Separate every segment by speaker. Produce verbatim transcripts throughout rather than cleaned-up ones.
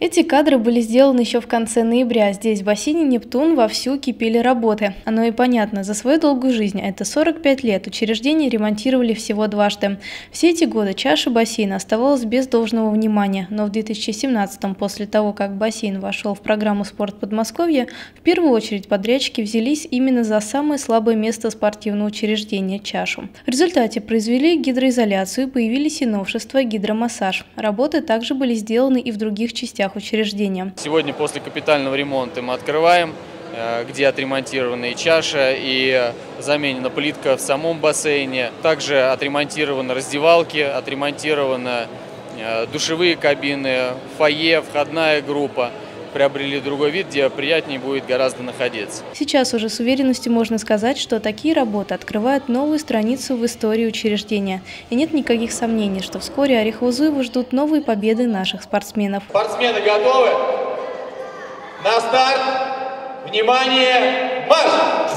Speaker 1: Эти кадры были сделаны еще в конце ноября. Здесь, в бассейне «Нептун», вовсю кипели работы. Оно и понятно. За свою долгую жизнь, а это сорок пять лет, учреждение ремонтировали всего дважды. Все эти годы чаша бассейна оставалась без должного внимания. Но в две тысячи семнадцатом, после того, как бассейн вошел в программу «Спорт Подмосковья», в первую очередь подрядчики взялись именно за самое слабое место спортивного учреждения – чашу. В результате произвели гидроизоляцию, появились и новшества – гидромассаж. Работы также были сделаны и в других частях учреждения.
Speaker 2: Сегодня после капитального ремонта мы открываем, где отремонтирована и чаша, и заменена плитка в самом бассейне. Также отремонтированы раздевалки, отремонтированы душевые кабины, фойе, входная группа. Приобрели другой вид, где приятнее будет гораздо находиться.
Speaker 1: Сейчас уже с уверенностью можно сказать, что такие работы открывают новую страницу в истории учреждения. И нет никаких сомнений, что вскоре Орехово-Зуево ждут новые победы наших спортсменов.
Speaker 3: Спортсмены готовы? На старт! Внимание! Марш!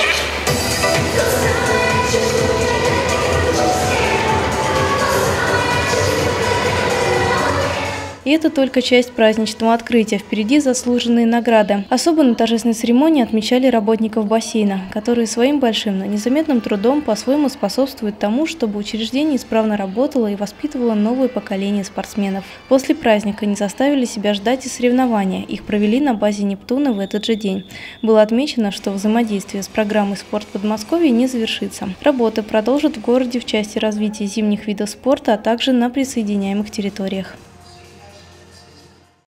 Speaker 1: И это только часть праздничного открытия. Впереди заслуженные награды. Особо на торжественной церемонии отмечали работников бассейна, которые своим большим, но незаметным трудом по-своему способствуют тому, чтобы учреждение исправно работало и воспитывало новое поколение спортсменов. После праздника не заставили себя ждать и соревнования. Их провели на базе «Нептуна» в этот же день. Было отмечено, что взаимодействие с программой «Спорт Подмосковья» не завершится. Работы продолжат в городе в части развития зимних видов спорта, а также на присоединяемых территориях.